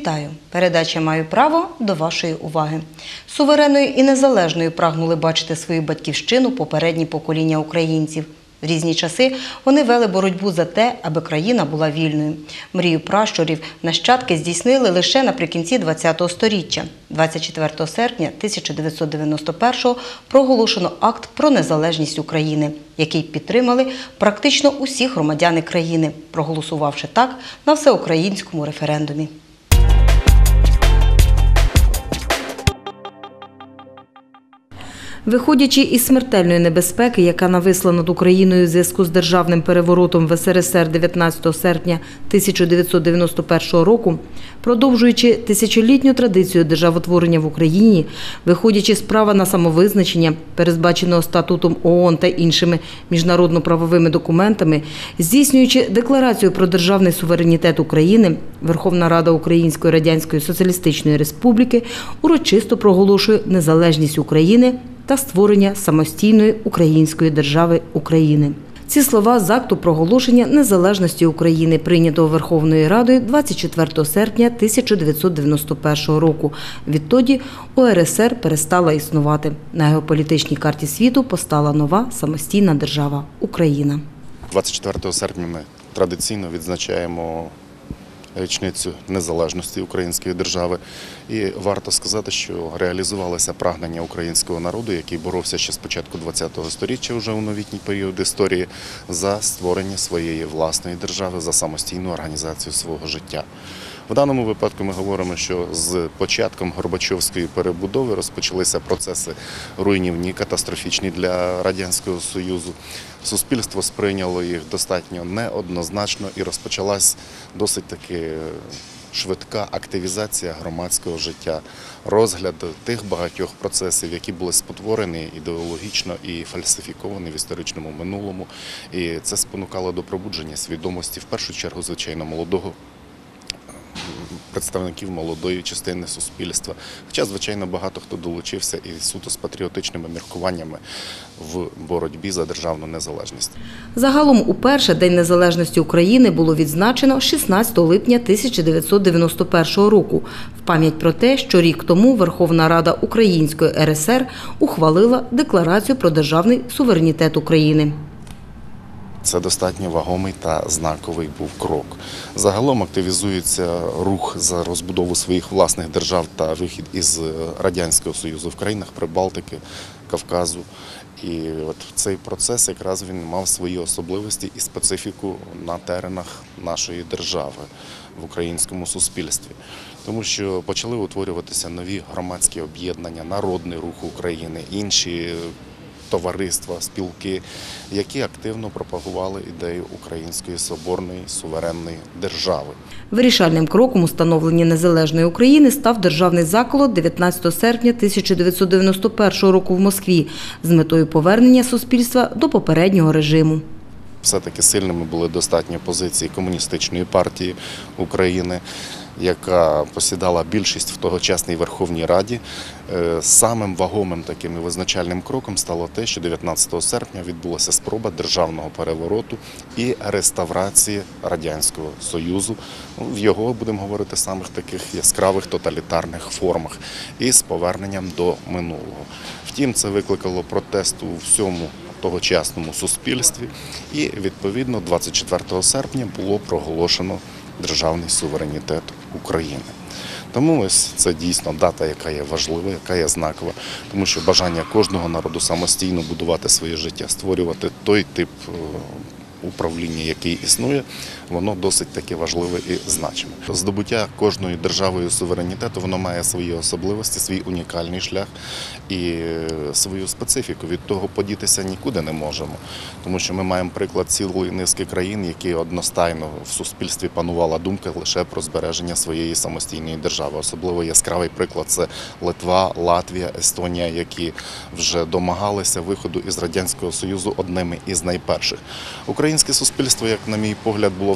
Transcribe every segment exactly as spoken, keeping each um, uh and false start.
Вітаю! Передача «Маю право» до вашої уваги. Суверенною і незалежною прагнули бачити свою батьківщину попередні покоління українців. В різні часи вони вели боротьбу за те, аби країна була вільною. Мрію пращурів нащадки здійснили лише наприкінці ХХ століття. двадцять четвертого серпня тисяча дев'ятсот дев'яносто першого проголошено акт про незалежність України, який підтримали практично усі громадяни країни, проголосувавши так на всеукраїнському референдумі. Виходячи із смертельної небезпеки, яка нависла над Україною у зв'язку з державним переворотом в ес ер ес ер дев'ятнадцятого серпня тисяча дев'ятсот дев'яносто першого року, продовжуючи тисячолітню традицію державотворення в Україні, виходячи з права на самовизначення, передбаченого статутом о о ен та іншими міжнародно-правовими документами, здійснюючи декларацію про державний суверенітет України, Верховна Рада Української Радянської Соціалістичної Республіки урочисто проголошує незалежність України та створення самостійної української держави України. Ці слова з акту проголошення незалежності України, прийнятого Верховною Радою двадцять четвертого серпня тисяча дев'ятсот дев'яносто першого року. Відтоді у ер ес ер перестала існувати. На геополітичній карті світу постала нова самостійна держава – Україна. двадцять четвертого серпня ми традиційно відзначаємо річницю незалежності української держави. І варто сказати, що реалізувалося прагнення українського народу, який боровся ще з початку ХХ століття, вже у новітній період історії, за створення своєї власної держави, за самостійну організацію свого життя. В даному випадку ми говоримо, що з початком Горбачовської перебудови розпочалися процеси руйнівні, катастрофічні для Радянського Союзу. Суспільство сприйняло їх достатньо неоднозначно і розпочалась досить таки швидка активізація громадського життя, розгляд тих багатьох процесів, які були спотворені ідеологічно і фальсифіковані в історичному минулому. І це спонукало до пробудження свідомості, в першу чергу, звичайно, молодого представників молодої частини суспільства. Хоча, звичайно, багато хто долучився і суто з патріотичними міркуваннями в боротьбі за державну незалежність. Загалом уперше День незалежності України було відзначено шістнадцятого липня тисяча дев'ятсот дев'яносто першого року в пам'ять про те, що рік тому Верховна Рада Української ер ес ер ухвалила Декларацію про державний суверенітет України. Це достатньо вагомий та знаковий був крок. Загалом активізується рух за розбудову своїх власних держав та вихід із Радянського Союзу в країнах Прибалтики, Кавказу. І от цей процес якраз він мав свої особливості і специфіку на теренах нашої держави в українському суспільстві. Тому що почали утворюватися нові громадські об'єднання, Народний рух України, інші товариства, спілки, які активно пропагували ідею української соборної суверенної держави. Вирішальним кроком у становленні незалежної України став державний заколот дев'ятнадцятого серпня тисяча дев'ятсот дев'яносто першого року в Москві з метою повернення суспільства до попереднього режиму. Все-таки сильними були достатньо позиції Комуністичної партії України, яка посідала більшість в тогочасній Верховній Раді. Самим вагомим таким і визначальним кроком стало те, що дев'ятнадцятого серпня відбулася спроба державного перевороту і реставрації Радянського Союзу в його, будемо говорити, самих таких яскравих тоталітарних формах і з поверненням до минулого. Втім, це викликало протест у всьому тогочасному суспільстві і, відповідно, двадцять четвертого серпня було проголошено державний суверенітет України. Тому ось це дійсно дата, яка є важлива, яка є знакова, тому що бажання кожного народу самостійно будувати своє життя, створювати той тип управління, який існує, воно досить таки важливе і значиме. Здобуття кожною державою суверенітету, воно має свої особливості, свій унікальний шлях і свою специфіку. Від того подітися нікуди не можемо, тому що ми маємо приклад цілої низки країн, які одностайно в суспільстві панувала думка лише про збереження своєї самостійної держави. Особливо яскравий приклад – це Литва, Латвія, Естонія, які вже домагалися виходу із Радянського Союзу одними із найперших. Українське суспільство, як на мій погляд, було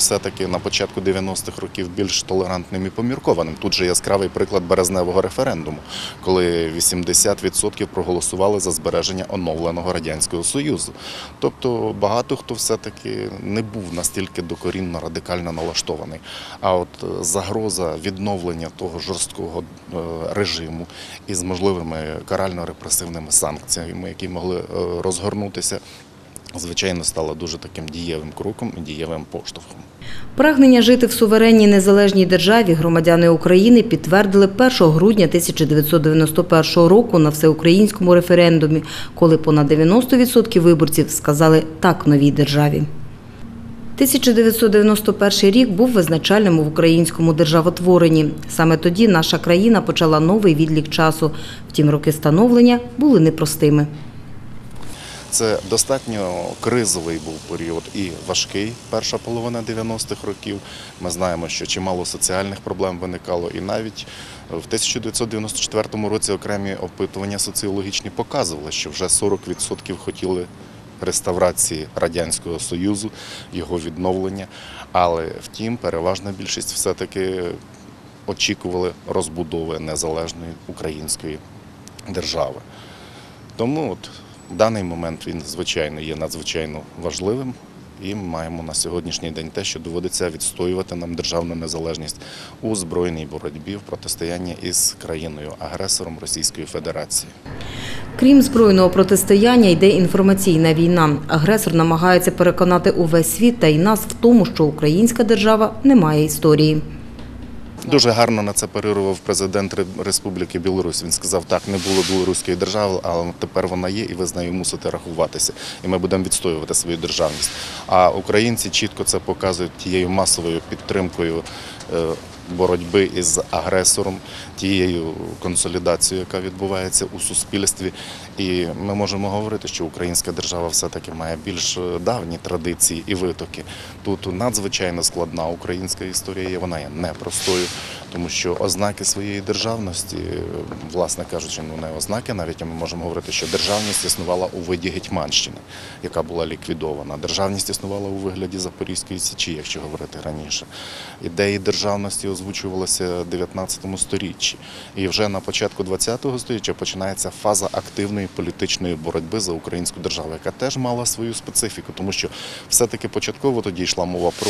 все-таки на початку дев'яностих років більш толерантним і поміркованим. Тут же яскравий приклад березневого референдуму, коли вісімдесят відсотків проголосували за збереження оновленого Радянського Союзу. Тобто багато хто все-таки не був настільки докорінно радикально налаштований. А от загроза відновлення того жорсткого режиму із можливими карально-репресивними санкціями, які могли розгорнутися, звичайно, стала дуже таким дієвим кроком і дієвим поштовхом. Прагнення жити в суверенній незалежній державі громадяни України підтвердили першого грудня тисяча дев'ятсот дев'яносто першого року на всеукраїнському референдумі, коли понад дев'яносто відсотків виборців сказали «так» новій державі. тисяча дев'ятсот дев'яносто перший рік був визначальним в українському державотворенні. Саме тоді наша країна почала новий відлік часу. Втім, роки становлення були непростими. Це достатньо кризовий був період і важкий, перша половина дев'яностих років. Ми знаємо, що чимало соціальних проблем виникало, і навіть в тисяча дев'ятсот дев'яносто четвертому році окремі опитування соціологічні показували, що вже сорок відсотків хотіли реставрації Радянського Союзу, його відновлення. Але, втім, переважна більшість все-таки очікували розбудови незалежної української держави. Тому от в даний момент він, звичайно, є надзвичайно важливим, і ми маємо на сьогоднішній день те, що доводиться відстоювати нам державну незалежність у збройній боротьбі в протистоянні із країною-агресором Російської Федерації. Крім збройного протистояння, йде інформаційна війна. Агресор намагається переконати увесь світ та й нас в тому, що українська держава не має історії. Дуже гарно на це парирував президент Республіки Білорусь. Він сказав, так, не було білоруської держави, але тепер вона є, і ви з нею мусите рахуватися. І ми будемо відстоювати свою державність. А українці чітко це показують тією масовою підтримкою боротьби із агресором, тією консолідацією, яка відбувається у суспільстві. І ми можемо говорити, що українська держава все-таки має більш давні традиції і витоки. Тут надзвичайно складна українська історія є, вона є непростою, тому що ознаки своєї державності, власне кажучи, ну не ознаки, навіть ми можемо говорити, що державність існувала у виді Гетьманщини, яка була ліквідована. Державність існувала у вигляді Запорізької Січі, якщо говорити раніше. Ідеї державності озвучувалися в дев'ятнадцятому сторіччі. І вже на початку двадцятого століття починається фаза активної політичної боротьби за українську державу, яка теж мала свою специфіку, тому що все-таки початково тоді йшла мова про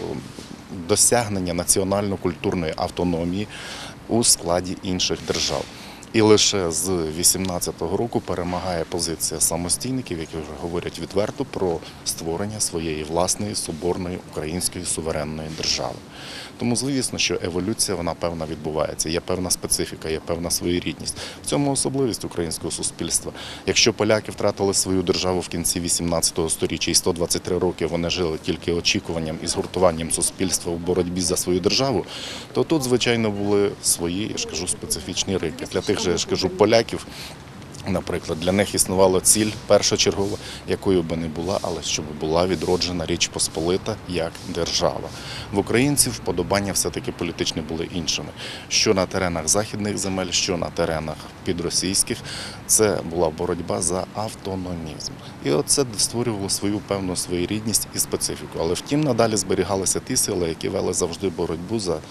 досягнення національно-культурної автономії у складі інших держав. І лише з вісімнадцятого року перемагає позиція самостійників, які вже говорять відверто про створення своєї власної соборної української суверенної держави. Тому, звісно, що еволюція, вона певна відбувається, є певна специфіка, є певна своєрідність. В цьому особливість українського суспільства. Якщо поляки втратили свою державу в кінці вісімнадцятого сторіччя і сто двадцять три роки вони жили тільки очікуванням і згуртуванням суспільства у боротьбі за свою державу, то тут, звичайно, були свої, я ж кажу, специфічні риси. Для тих же, я ж кажу, поляків, наприклад, для них існувала ціль першочергова, якою би не була, але щоб була відроджена Річ Посполита як держава. В українців вподобання все-таки політичні були іншими. Що на теренах західних земель, що на теренах підросійських, це була боротьба за автономізм. І оце створювало свою певну своєрідність і специфіку. Але втім, надалі зберігалися ті сили, які вели завжди боротьбу за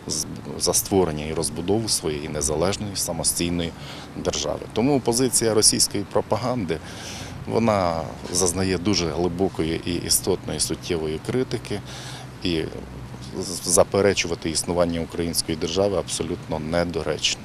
за створення і розбудову своєї незалежної самостійної держави. Тому позиція російської пропаганди, вона зазнає дуже глибокої і істотної суттєвої критики, і заперечувати існування української держави абсолютно недоречно.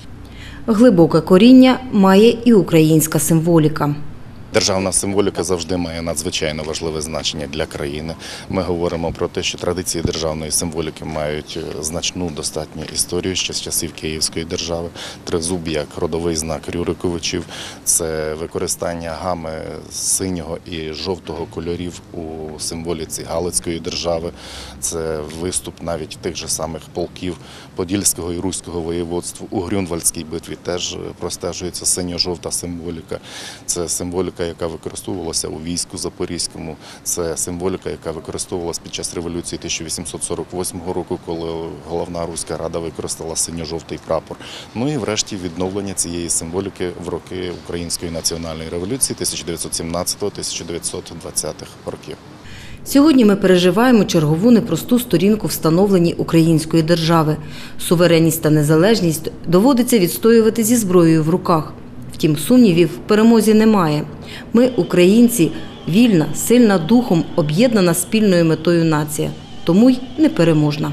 Глибоке коріння має і українська символіка. Державна символіка завжди має надзвичайно важливе значення для країни. Ми говоримо про те, що традиції державної символіки мають значну достатню історію ще з часів Київської держави. Тризуб як родовий знак Рюриковичів – це використання гами синього і жовтого кольорів у символіці Галицької держави. Це виступ навіть тих же самих полків Подільського і Руського воєводств. У Грюнвальдській битві теж простежується синьо-жовта символіка. Це символіка, яка використовувалася у війську Запорізькому. Це символіка, яка використовувалася під час революції тисяча вісімсот сорок восьмого року, коли головна Руська Рада використала синьо-жовтий прапор. Ну і врешті відновлення цієї символіки в роки Української національної революції тисяча дев'ятсот сімнадцятого - тисяча дев'ятсот двадцятих років. Сьогодні ми переживаємо чергову непросту сторінку в становленні української держави. Суверенність та незалежність доводиться відстоювати зі зброєю в руках. Втім, сумнівів в перемозі немає. Ми, українці, вільна, сильна духом, об'єднана спільною метою нація. Тому й непереможна.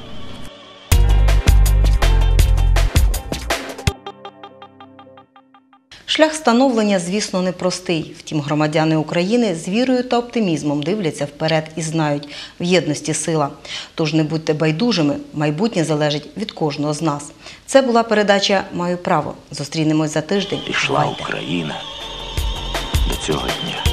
Шлях становлення, звісно, непростий. Втім, громадяни України з вірою та оптимізмом дивляться вперед і знають – в єдності сила. Тож не будьте байдужими, майбутнє залежить від кожного з нас. Це була передача «Маю право». Зустрінемось за тиждень. Пішла Україна до цього дня.